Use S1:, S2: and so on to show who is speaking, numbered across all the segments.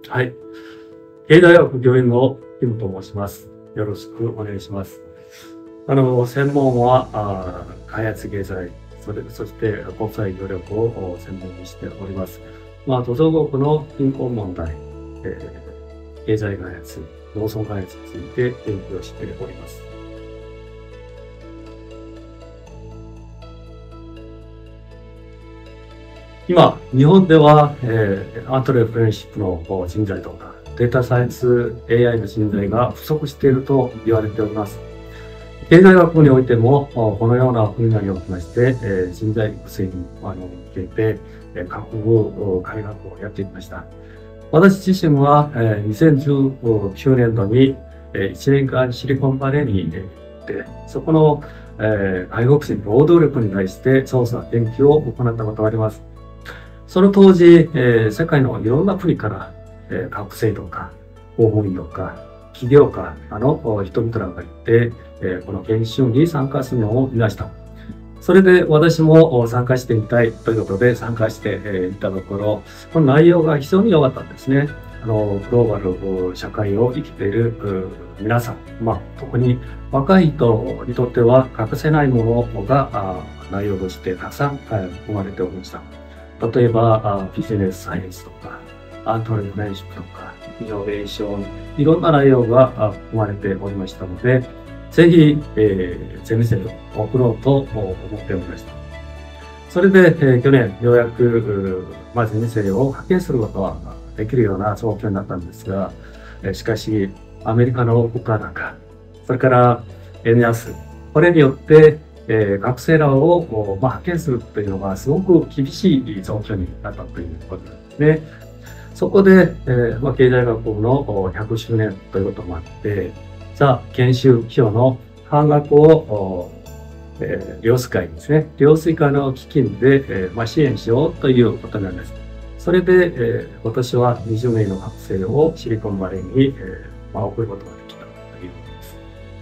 S1: はい。経済学教員のキムと申します。よろしくお願いします。専門は開発経済、そして国際協力を専門にしております。途上国の貧困問題、経済開発、農村開発について研究をしております。今、日本では、アントレプレナーシップの人材とか、データサイエンス AI の人材が不足していると言われております。経済学部においても、このような分野におきまして、人材育成に向けて、各部開学をやっていきました。私自身は、2019年度に、1年間シリコンバレーに行って、そこの、外国人労働力に対して調査、研究を行ったことがあります。その当時、世界のいろんな国から、学生とか、公務員とか、起業家の人々らがいて、この研修に参加するのをいました。それで私も参加してみたいということで参加していたところ、この内容が非常に良かったんですね。グローバル社会を生きている皆さん、特に若い人にとっては欠かせないものが内容としてたくさん含まれておりました。例えば、ビジネスサイエンスとか、アントレプレナーシップとか、イノベーション、いろんな内容が含まれておりましたので、ぜひ、ゼミ生を送ろうと思っておりました。それで、去年、ようやく、ゼミ生を派遣することはできるような状況になったんですが、しかし、アメリカの物価高、それから円安、これによって、学生らを派遣するというのがすごく厳しい状況になったということなんですね。そこで、経済学部の100周年ということもあって、研修費用の半額を、量水会ですね。量水会の基金で、支援しようということなんです。それで、今年は20名の学生をシリコンバレーに、送ることができたということです。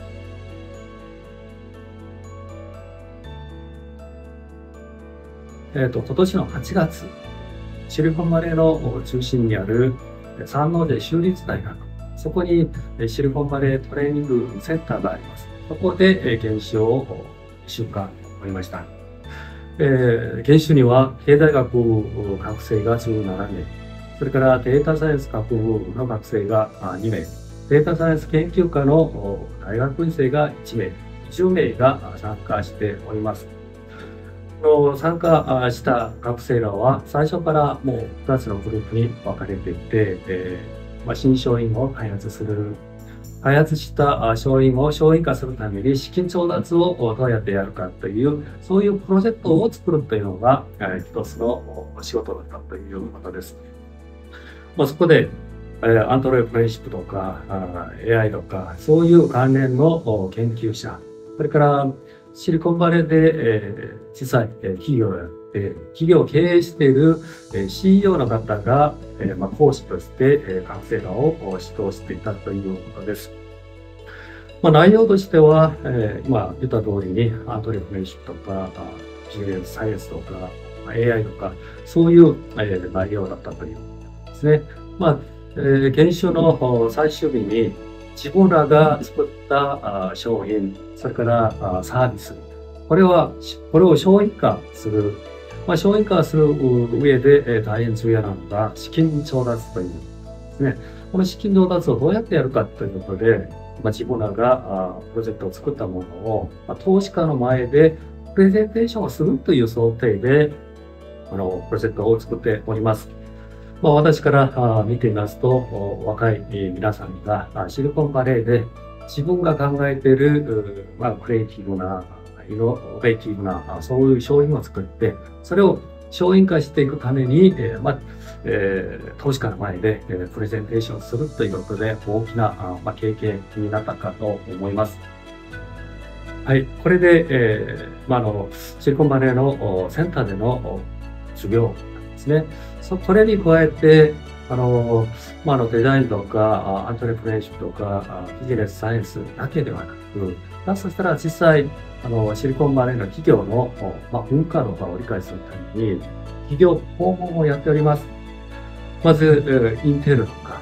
S1: 今年の8月、シリコンバレーの中心にあるサンノゼ州立大学、そこにシリコンバレートレーニングセンターがあります。そこで研修を1週間終えました。研修には経済学部学生が17名、それからデータサイエンス学部の学生が2名、データサイエンス研究科の大学院生が1名、10名が参加しております。参加した学生らは最初からもう2つのグループに分かれていて、新商品を開発する。開発した商品を商品化するために資金調達をどうやってやるかという、そういうプロジェクトを作るというのが一つの仕事だったということです。そこでアントレプレナーシップとか AI とかそういう関連の研究者、それからシリコンバレーで小さい企業をやって、企業を経営している CEO の方が講師として学生らを指導していたということです。内容としては、今言った通りにアントレプレナーシップとかビジネスサイエンスとか AI とかそういう内容だったということですね。研修の最終日に自分らが作った商品、それからサービス、これを商品化する。商品化する上で大変重要なのが資金調達というですね。この資金調達をどうやってやるかということで、自分らがプロジェクトを作ったものを投資家の前でプレゼンテーションをするという想定でプロジェクトを作っております。私から見てみますと、若い皆さんがシリコンバレーで自分が考えているクリエイティブな、イノベーティブなそういう商品を作って、それを商品化していくために、投資家の前でプレゼンテーションするということで大きな経験になったかと思います。はい、これで、シリコンバレーのセンターでの授業なんですね。これに加えて、デザインとか、アントレプレナーシップとか、ビジネスサイエンスだけではなく、そしたら実際、シリコンバレーの企業の、文化とかを理解するために、企業訪問をやっております。まず、インテルとか、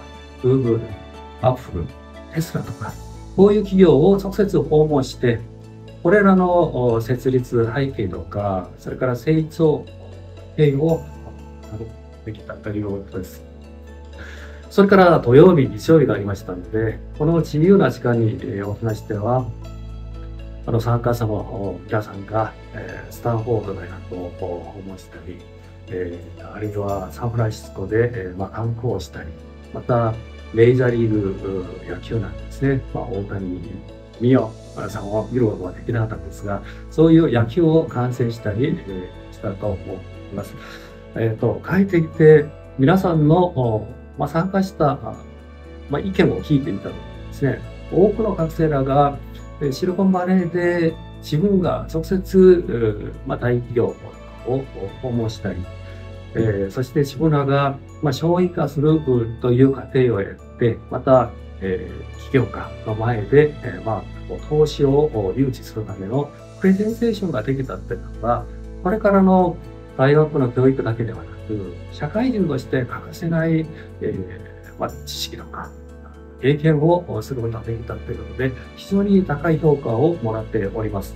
S1: Google、Apple、テスラとか、こういう企業を直接訪問して、これらの設立背景とか、それから成長経緯をできたということです。それから土曜日、日曜日がありましたので、この自由な時間におきましては、参加者の皆さんがスタンフォード大学を訪問したり、あるいはサンフランシスコで観光をしたり、またメジャーリーグ野球なんですね、大谷美桜さんを見ることはできなかったんですが、そういう野球を観戦したりしたと思います。帰ってきて皆さんの参加した意見を聞いてみたとですね、多くの学生らがシリコンバレーで自分が直接大企業を訪問したり、そして自分らが商品化するという過程をやって、また企業家の前で投資を誘致するためのプレゼンテーションができたというのは、これからの大学の教育だけではなく、社会人として欠かせない知識とか経験をすることができたということで、非常に高い評価をもらっております。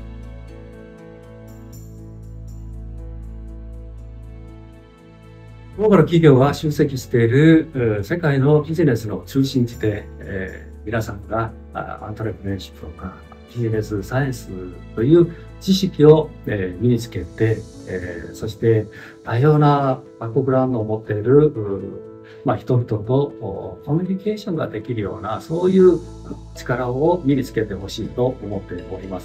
S1: 多くの企業が集積している世界のビジネスの中心地で、皆さんがアントレプレナーシップとかビジネスサイエンスという知識を身につけて、そして多様なバックグラウンドを持っている人々とコミュニケーションができるような、そういう力を身につけてほしいと思っております。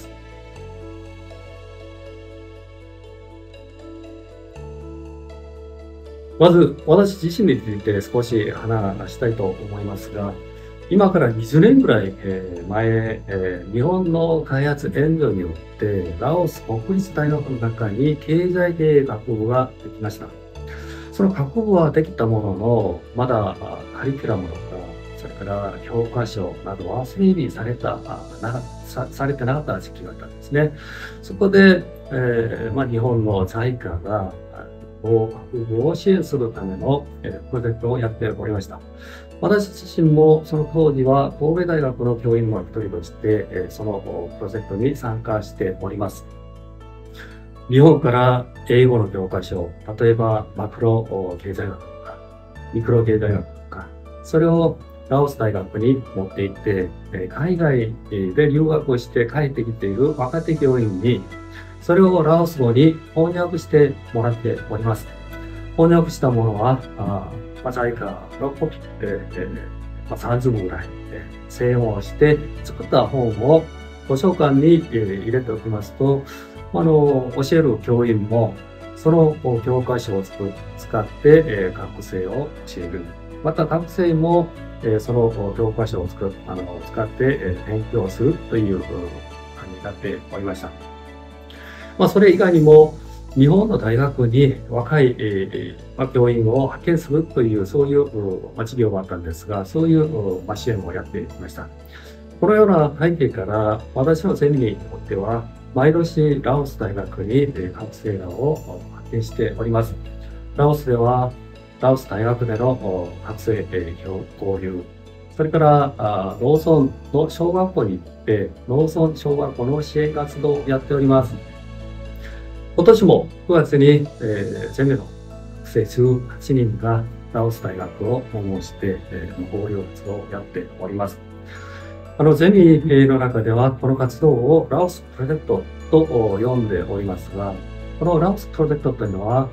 S1: まず、私自身について少し話したいと思いますが、今から20年ぐらい前、日本の開発援助によって、ラオス国立大学の中に経済経営学部ができました。その学部はできたものの、まだカリキュラムとか、それから教科書などは整備されてなかった時期があったんですね。そこで、日本のJICAが学部を支援するためのプロジェクトをやっておりました。私自身もその当時は神戸大学の教員の一人としてそのプロジェクトに参加しております。日本から英語の教科書、例えばマクロ経済学とかミクロ経済学とか、それをラオス大学に持って行って、海外で留学をして帰ってきている若手教員にそれをラオス語に翻訳してもらっております。翻訳したものは、JICAのコピー30部ぐらい製本をして作った本を図書館に入れておきますと、教える教員もその教科書を使って学生を教える。また学生もその教科書を使って勉強するという感じになっておりました。それ以外にも日本の大学に若い教員を派遣するというそういう事業もあったんですが、そういう支援をやっていました。このような背景から私のゼミにとっては毎年ラオス大学に学生らを派遣しております。ラオスではラオス大学での学生交流、それから農村の小学校に行って農村小学校の支援活動をやっております。今年も9月にゼミの学生18人がラオス大学を訪問して交流活動をやっております。ゼミの中ではこの活動をラオスプロジェクトと呼んでおりますが、このラオスプロジェクトというのは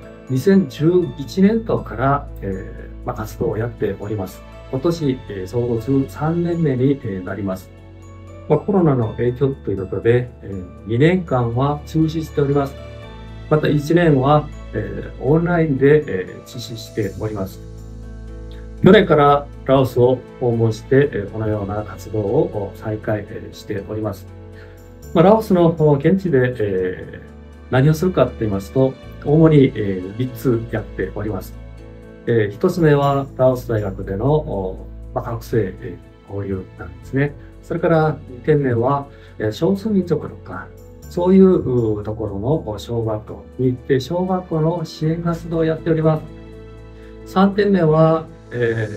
S1: 2011年度から活動をやっております。今年創立3年目になります。コロナの影響ということで2年間は中止しております。また1年はオンラインで実施しております。去年からラオスを訪問してこのような活動を再開しております。ラオスの現地で何をするかと言いますと、主に3つやっております。1つ目はラオス大学での学生交流なんですね。それから2点目は少数民族とかそういうところの小学校に行って小学校の支援活動をやっております。3点目は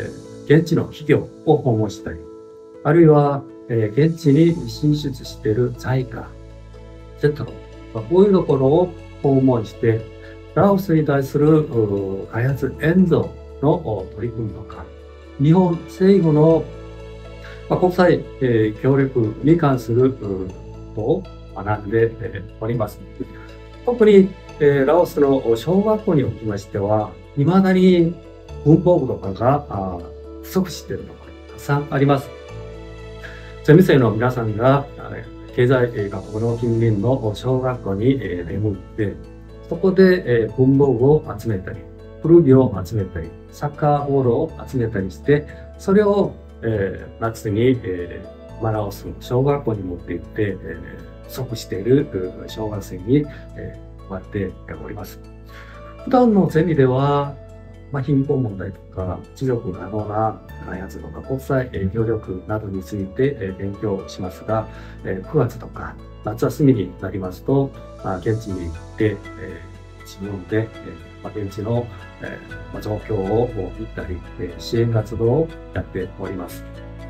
S1: 現地の企業を訪問したり、あるいは、現地に進出している財界、etc. こういうところを訪問して、ラオスに対する開発援助の取り組みとか、日本政府の国際協力に関することを学んでおります。特にラオスの小学校におきましては、未だに文房具とかが不足しているところがたくさんあります。ゼミ生の皆さんが経済学部の近隣の小学校に出向いて、そこで文房具を集めたり、古着を集めたり、サッカーボールを集めたりして、それを夏にラオスの小学校に持って行って、不足している小学生に配っております。普段のゼミでは、貧困問題とか、持続可能な開発とか、国際協力などについて勉強しますが、9月とか夏休みになりますと、現地に行って、自分で現地の状況を見たり、支援活動をやっております。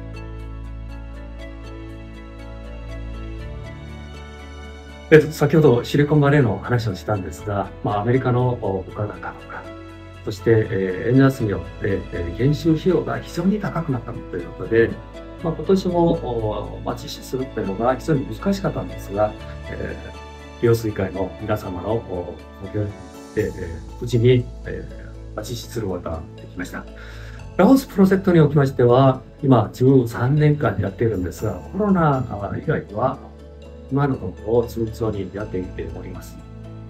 S1: 先ほどシリコンバレーの話をしたんですが、アメリカの物価高とか、そして円安によって研修費用が非常に高くなったということで、今年も実施するというのが非常に難しかったんですが、揚水会の皆様のご協力で無事に実施することができました。ラオスプロジェクトにおきましては、今13年間やっているんですが、コロナ以外は今のところ順調にやっていっております。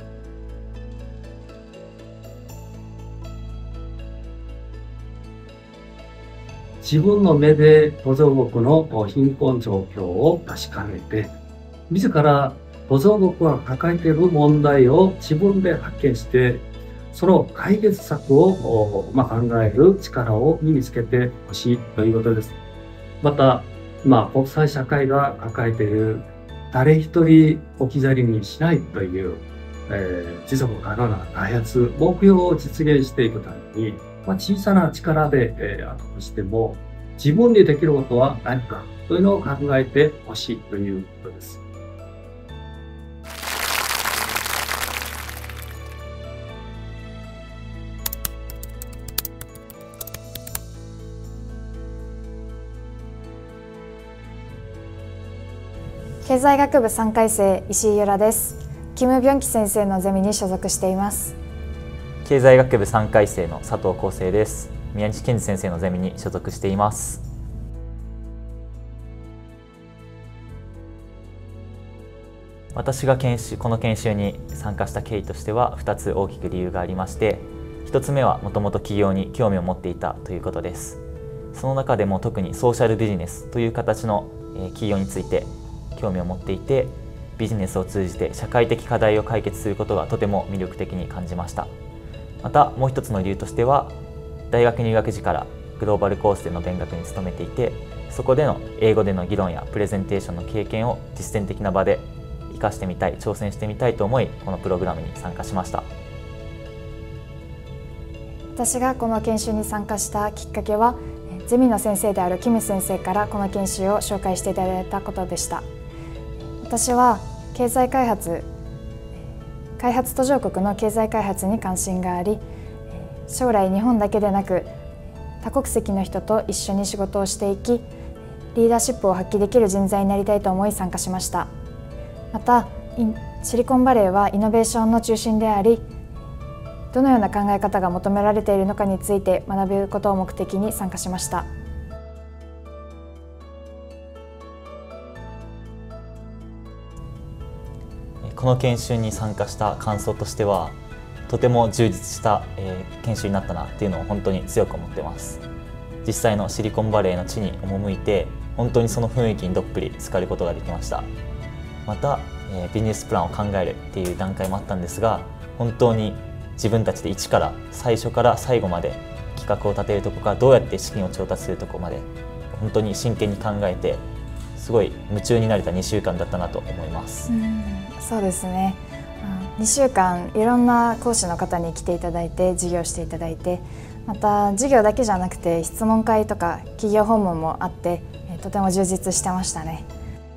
S1: 自分の目で途上国の貧困状況を確かめて、自ら途上国が抱えている問題を自分で発見して、その解決策を考える力を身につけてほしいということです。また、国際社会が抱えている誰一人置き去りにしないという、持続可能な開発、目標を実現していくために、小さな力であったとしても、自分にできることは何かというのを考えてほしいということです。
S2: 経済学部3回生石井由良です。キム・ビョンキ先生のゼミに所属しています。
S3: 経済学部3回生の佐藤康生です。宮西健二先生のゼミに所属しています。私がこの研修に参加した経緯としては2つ大きく理由がありまして、1つ目はもともと起業に興味を持っていたということです。その中でも特にソーシャルビジネスという形の起業について興味を持っていて、ビジネスを通じて社会的課題を解決することがとても魅力的に感じました。またもう一つの理由としては、大学入学時からグローバルコースでの勉学に勤めていて、そこでの英語での議論やプレゼンテーションの経験を実践的な場で活かしてみたい、挑戦してみたいと思い、このプログラムに参加しました。
S2: 私がこの研修に参加したきっかけは、ゼミの先生であるキム先生からこの研修を紹介していただいたことでした。私は経済開発途上国の経済開発に関心があり、将来日本だけでなく多国籍の人と一緒に仕事をしていき、リーダーシップを発揮できる人材になりたいと思い参加しました。またシリコンバレーはイノベーションの中心であり、どのような考え方が求められているのかについて学ぶことを目的に参加しました。
S3: この研修に参加した感想としては、とても充実した研修になったなっていうのを本当に強く思ってます。実際のシリコンバレーの地に赴いて、本当にその雰囲気にどっぷり浸かることができました。またビジネスプランを考えるっていう段階もあったんですが、本当に自分たちで一から最初から最後まで企画を立てるところからどうやって資金を調達するところまで本当に真剣に考えて、すごい夢中になれた2週間だったなと思います。
S2: そうですね。2週間いろんな講師の方に来ていただいて授業していただいて、 また授業だけじゃなくて質問会とか企業訪問もあって、とても充実してましたね。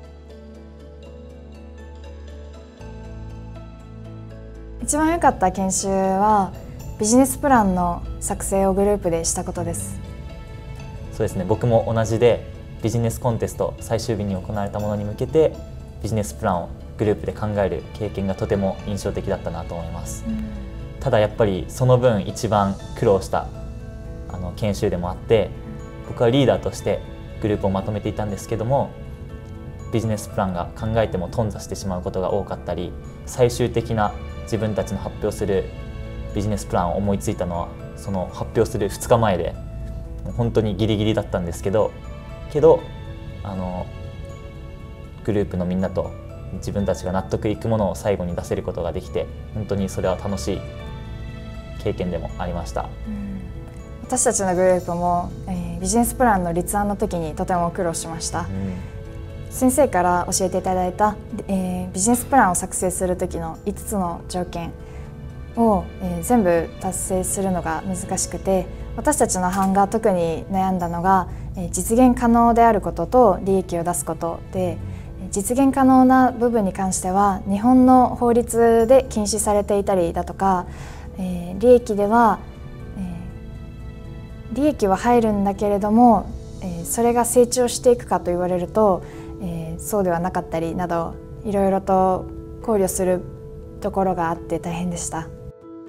S2: 一番良かった研修はビジネスプランの作成をグループでしたことです。
S3: そうですね、僕も同じでビジネスコンテスト最終日に行われたものに向けてビジネスプランをグループで考える経験がとても印象的だったなと思います。ただやっぱりその分一番苦労した研修でもあって、僕はリーダーとしてグループをまとめていたんですけども、ビジネスプランが考えても頓挫してしまうことが多かったり、最終的な自分たちの発表するビジネスプランを思いついたのはその発表する2日前で、本当にギリギリだったんですけどグループのみんなと自分たちが納得いくものを最後に出せることができて、本当にそれは楽しい経験でもありました。
S2: 私たちのグループも、ビジネスプランの立案の時にとても苦労しました。先生から教えていただいた、ビジネスプランを作成する時の5つの条件を、全部達成するのが難しくて、私たちの班が特に悩んだのが、実現可能であることと利益を出すことで、実現可能な部分に関しては日本の法律で禁止されていたりだとか、利益では、利益は入るんだけれども、それが成長していくかと言われると、そうではなかったりなど、いろいろと考慮するところがあって大変でした。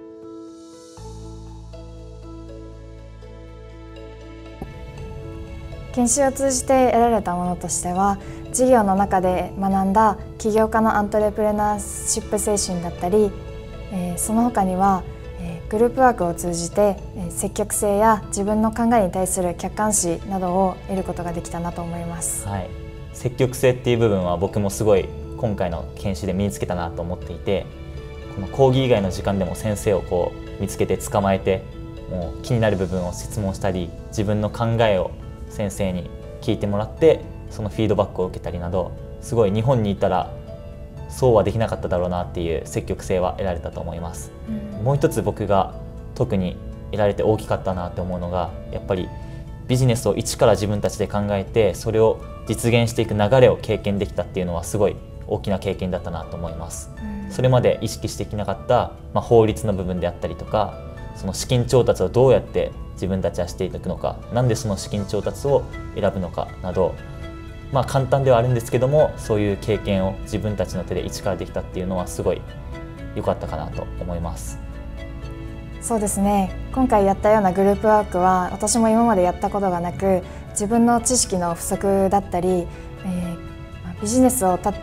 S2: 研修を通じて得られたものとしては、授業の中で学んだ起業家のアントレプレナーシップ精神だったり、その他にはグループワークを通じて積極性や自分の考えに対する客観視などを得ることができたなと思います。
S3: はい、積極性っていう部分は僕もすごい今回の研修で身につけたなと思っていて、この講義以外の時間でも先生を見つけて捕まえて、もう気になる部分を質問したり、自分の考えを先生に聞いてもらってそのフィードバックを受けたりなど、すごい日本にいたらそうはできなかっただろうなっていう積極性は得られたと思います。もう一つ僕が特に得られて大きかったなと思うのが、やっぱりビジネスを一から自分たちで考えてそれを実現していく流れを経験できたっていうのはすごい大きな経験だったなと思います。それまで意識してきなかった、法律の部分であったりとか、その資金調達をどうやって自分たちはしていくのか、なんでその資金調達を選ぶのかなど、簡単ではあるんですけども、そういう経験を自分たちの手で一からできたっていうのはすごい良かったかなと思います。
S2: そうですね、今回やったようなグループワークは私も今までやったことがなく、自分の知識の不足だったり、ビジネス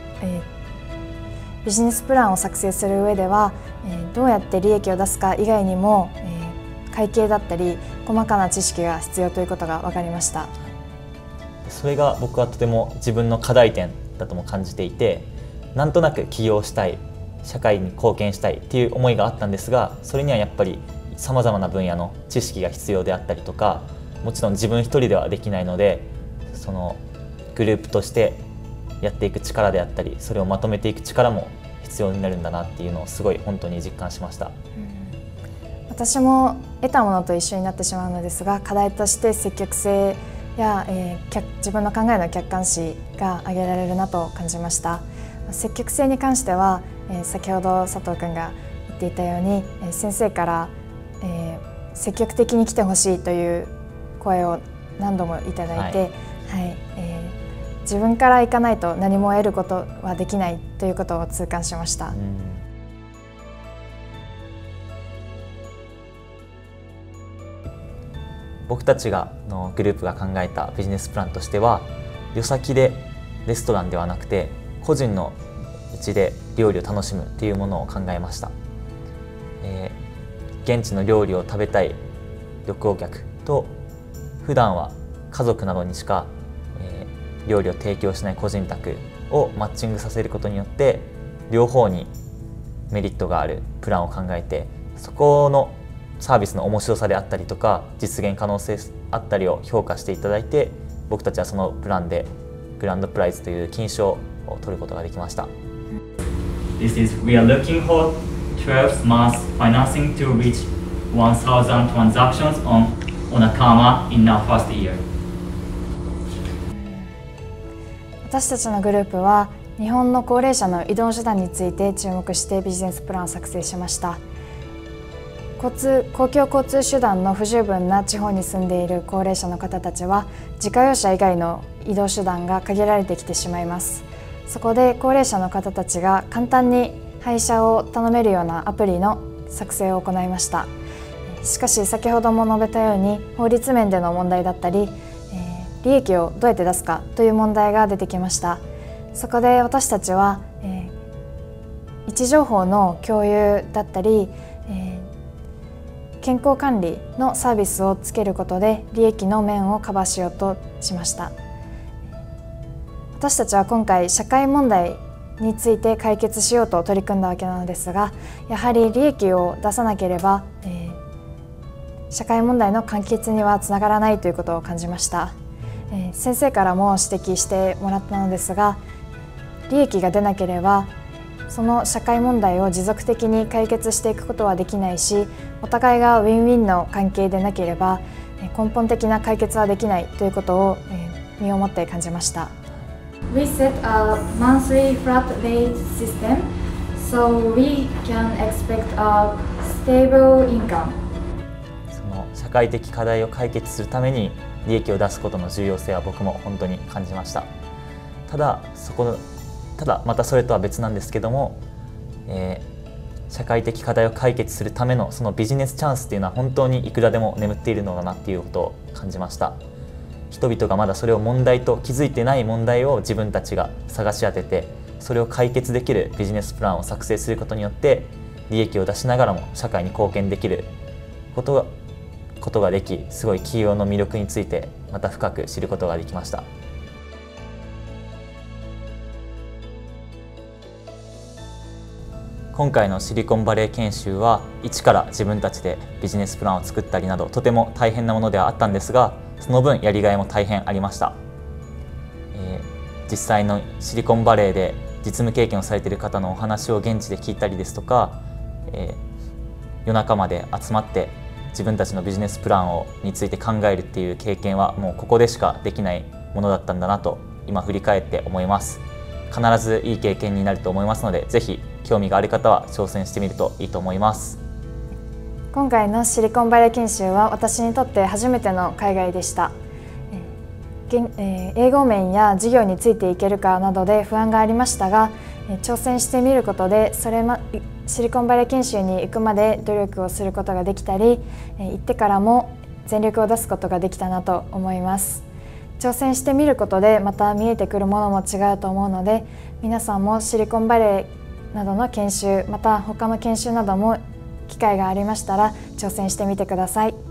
S2: プランを作成する上では、どうやって利益を出すか以外にも、会計だったり細かな知識が必要ということが分かりました。
S3: それが僕はとても自分の課題点だとも感じていて、なんとなく起業したい、社会に貢献したいっていう思いがあったんですが、それにはやっぱりさまざまな分野の知識が必要であったりとか、もちろん自分一人ではできないので、そのグループとしてやっていく力であったり、それをまとめていく力も必要になるんだなっていうのをすごい本当に実感しました。
S2: 私も得たものと一緒になってしまうのですが、課題として積極性や、自分の考えの客観視が挙げられるなと感じました。積極性に関しては、先ほど佐藤君が言っていたように、先生から、積極的に来てほしいという声を何度もいただいて、自分から行かないと何も得ることはできないということを痛感しました。
S3: 僕たちのグループが考えたビジネスプランとしては、旅先でレストランではなくて個人のうちで料理を楽しむっていうものを考えました。現地の料理を食べたい旅行客と普段は家族などにしか、料理を提供しない個人宅をマッチングさせることによって両方にメリットがあるプランを考えて、そこのサービスの面白さであったりとか実現可能性あったりを評価していただいて、僕たちはそのプランでグランドプライズという金賞を取ることができました。
S4: This is we are looking for 12 months financing to reach
S3: 1,000 transactions on Onakama in our first year.
S2: 私たちのグループは日本の高齢者の移動手段について注目してビジネスプランを作成しました。公共交通手段の不十分な地方に住んでいる高齢者の方たちは自家用車以外の移動手段が限られてきてしまいます。そこで高齢者の方たちが簡単に配車を頼めるようなアプリの作成を行いました。しかし先ほども述べたように法律面での問題だったり、利益をどうやって出すかという問題が出てきました。そこで私たちは、位置情報の共有だったり、健康管理のサービスをつけることで利益の面をカバーしようとしました。私たちは今回社会問題について解決しようと取り組んだわけなのですが、やはり利益を出さなければ、社会問題の解決にはつながらないということを感じました。先生からも指摘してもらったのですが、利益が出なければその社会問題を持続的に解決していくことはできないし、お互いがウィンウィンの関係でなければ根本的な解決はできないということを身をもって感じました。We set a monthly flat rate system, so we can expect a stable income.
S3: その社会的課題を解決するために利益を出すことの重要性は僕も本当に感じました。ただまたそれとは別なんですけども、社会的課題を解決するためのそのビジネスチャンスっていうのは本当にいくらでも眠っているのだなっていうことを感じました。人々がまだそれを問題と気づいてない問題を自分たちが探し当てて、それを解決できるビジネスプランを作成することによって利益を出しながらも社会に貢献できることができ、すごい企業の魅力についてまた深く知ることができました。今回のシリコンバレー研修は一から自分たちでビジネスプランを作ったりなどとても大変なものではあったんですが、その分やりがいも大変ありました。実際のシリコンバレーで実務経験をされている方のお話を現地で聞いたりですとか、夜中まで集まって自分たちのビジネスプランについて考えるっていう経験はもうここでしかできないものだったんだなと今振り返って思います。必ずいい経験になると思いますので、ぜひ興味がある方は挑戦してみるといいと思います。
S2: 今回のシリコンバレー研修は私にとって初めての海外でした。英語面や授業についていけるかなどで不安がありましたが、挑戦してみることでシリコンバレー研修に行くまで努力をすることができたり、行ってからも全力を出すことができたなと思います。挑戦してみることでまた見えてくるものも違うと思うので、皆さんもシリコンバレーなどの研修、また他の研修なども機会がありましたら挑戦してみてください。